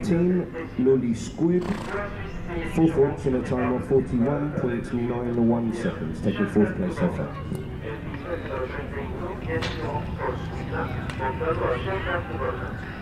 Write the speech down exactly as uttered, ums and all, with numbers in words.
nineteen, Loli Squid, fourth laps in a time of forty-one point nine one seconds, taking fourth place so far. Question